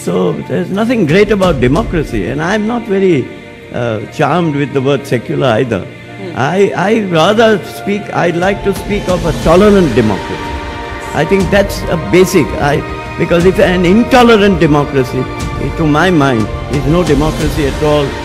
So there's nothing great about democracy, and I'm not very charmed with the word secular either. I rather speak, I'd like to speak of a tolerant democracy. I think that's a basic, because if an intolerant democracy, to my mind, is no democracy at all.